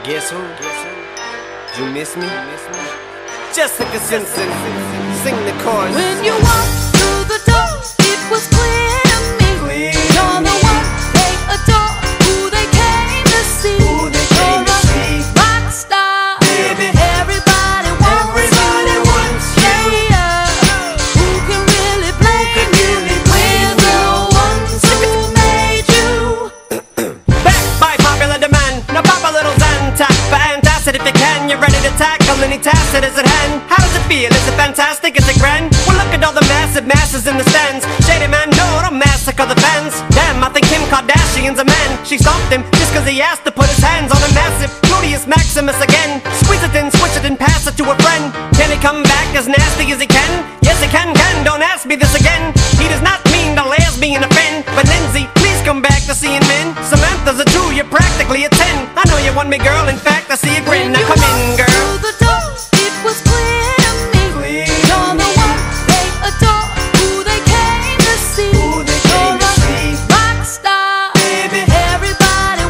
Guess who? You miss me? Jessica Simpson, sing the chorus. When you walked through the door, it was clear to me. You're the one they adore, who they came to see. You're a rock star, baby. Everybody wants you. Yeah, who can really blame you? We're the ones who made you. Back by popular demand, now pop a little Zantac for antacid if you can. You're ready to tackle any task that is at hand. How does it feel? Is it fantastic? Is it grand? Well, look at all the massive masses in the stands. Shady man, no, don't massacre the fans. Damn, I think Kim Kardashian's a man. She stopped him just cause he asked to put his hands on a massive Gluteus Maximus again. Squeeze it in, switch it and pass it to a friend. Can he come back as nasty as he can? Yes, he can, don't ask me this again. He does not mean the lesbian offend. But Lindsay, please come back to seeing men. Samantha's a 2, you're practically a 10. I know you want me, girl, in fact, I see a grin. Now come in, girl. Through the door, it was clear to me. You're the one they adore, who they came to see. You're a rock star, baby. Everybody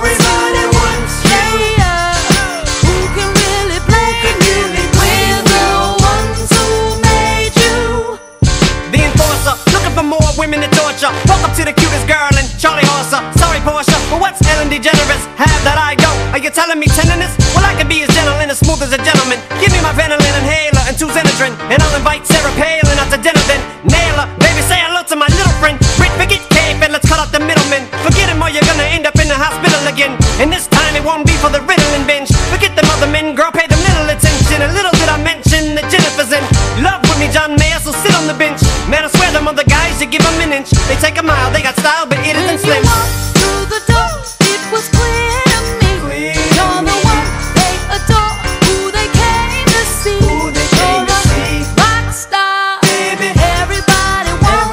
wants you. Yeah, who can really blame you? We're the ones who made you. The enforcer, looking for more women to torture. Welcome to the cutest girl in Charlie Horser. Sorry, Portia, but what's Ellen DeGeneres? Have that I go. Are you telling me tenderness? Well, I can be as gentle and as smooth as a gentleman. Give me my Ventolin inhaler and 2 Xenadrin, and I'll invite Sarah Palin out to dinner then. Nail her, baby, say hello to my little friend. Brit, forget Cape and let's cut out the middleman. Forget him or you're gonna end up in the hospital again. And this time it won't be for the Ritalin binge. Forget them other men, girl, pay them little attention. And little did I mention that Jennifer's in love with me, John Mayer, so sit on the bench. Man, I swear them other guys, you give them an inch. They take a mile, they got style, but it isn't slim. When you walked through the door, it was clear to me. You're the one they adore, who they came to see. You're a rock star, baby. Everybody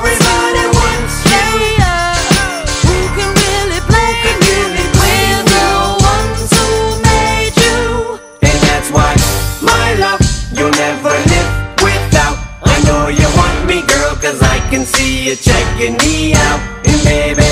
wants you. Yeah, who can really blame you? We're the ones who made you. And that's why, my love, you'll never live without. I know you want me, girl, cause I can see you checking me out. And baby,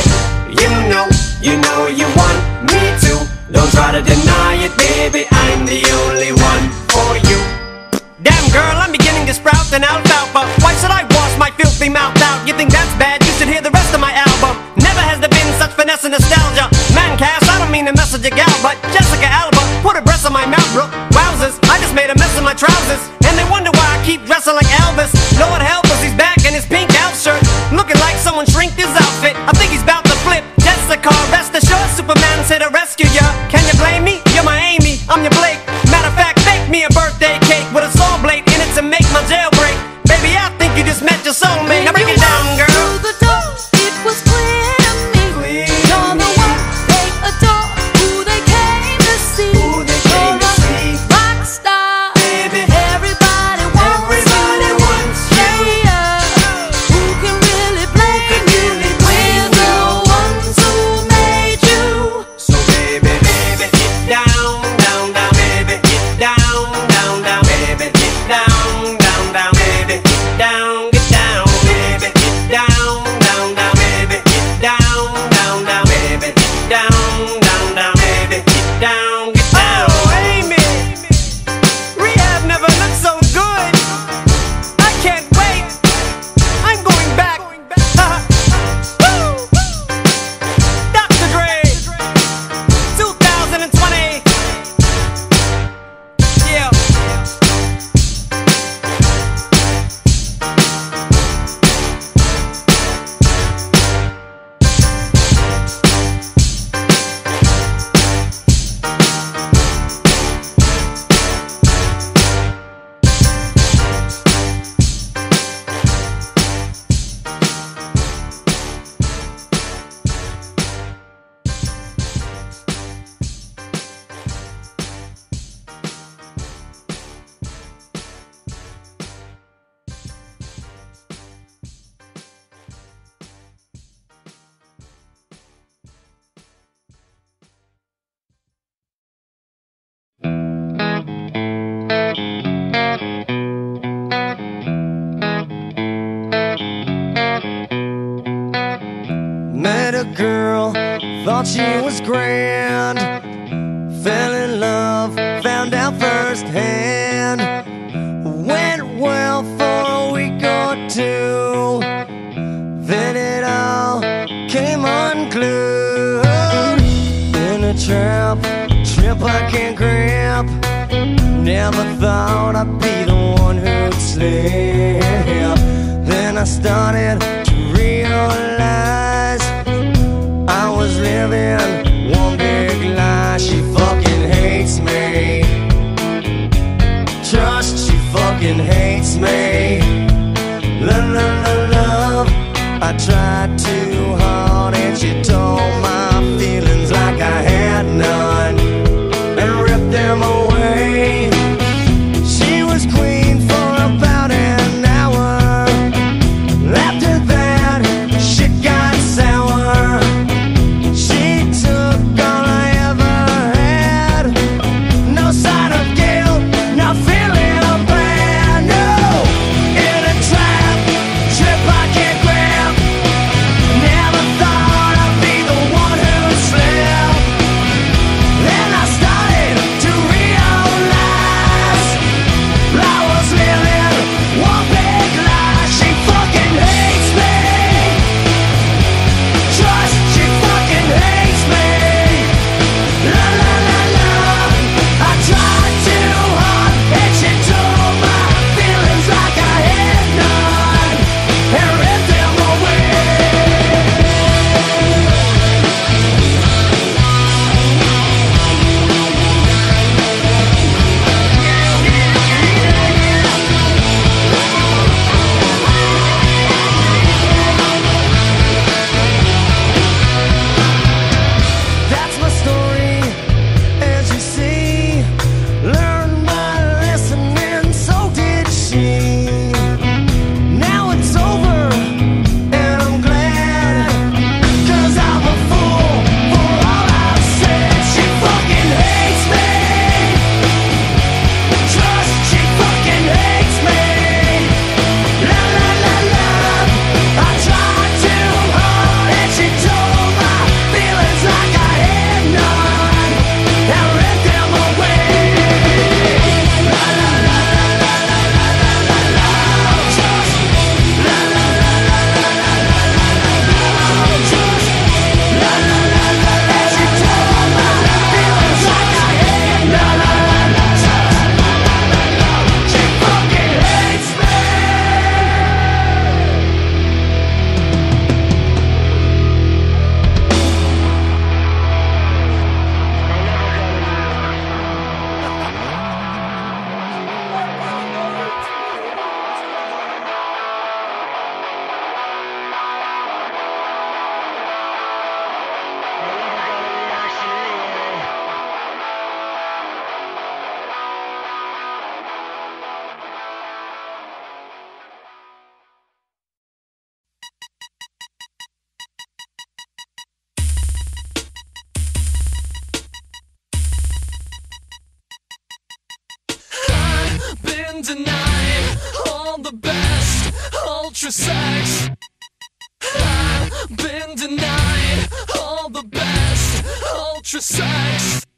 you know you want me too. Don't try to deny it, baby, I'm the only one for you. Damn girl, I'm beginning to sprout an alfalfa. Why should I wash my filthy mouth out? You think that's bad? You should hear the rest of my album. Never has there been such finesse and nostalgia. Man, Cass, I don't mean to message a gal, but Jessica Alba put a breast on my mouth, bro. Wowzers, I just made a mess of my trousers. And they wonder why I keep dressing like Elvis. Lord help us, he's back in his pink out shirt, looking like someone shrinked his outfit. I think he's about to flip. Jessica, rest assured, Superman's here to rescue ya. Can you blame me? You're my Amy, I'm your Blake. Matter of fact, bake me a birthday cake with a saw blade in it to make my jailbreak. Baby, I think you just met your soulmate. Now break it down, girl. Through the door, it was clear to me. You're the one they adore, who they came to see. You're a rock star, baby. Everybody wants you. Yeah, who can really blame you? We're the ones who made you. So baby, get down, baby, get down, baby, get down, baby, get down, baby, get down, baby, get down, baby, get down, baby, get down. Oh, Amy, rehab never looked so good. I can't wait, I'm going back. Woo! Dr. Dre, 2020. Yeah. Met a girl, thought she was grand. Fell in love, found out firsthand. Went well for a week or two, then it all came unglued. In a trap I can't grip. Never thought I'd be the one who'd slip. Then I started to realize I was living one big lie. She fucking hates me. Trust, she fucking hates me. Love, love, love, love. I tried too hard and she told my feelings like I had none and ripped them away. She was queen for about an hour. After that, shit got sour. She took all I ever had. No sign of guilt, not feeling bad. No, in a trip I can't grab. Never thought I'd be the one who slept. Then I started to realize I was living one big lie. She fucking hates me. Trust, she fucking hates me. La la la la. I tried too hard and she took my feelings like I had none and ripped them away. That's my story, as you see. Learned my lesson and so did she. Now it's over and I'm glad, 'cause I'm a fool for all I've said. She fucking hates me. Trust, she fucking hates me. La la la la. I tried too hard and she told my feelings like I had none and ripped them away. La la la la la la la la la. Trust. La la la la la la la la la. Trust. La la la la la. And she told my feelings like I had none. La la la la la. She fucking hates me. Been denied all the best ultra sex. I've been denied all the best ultra sex.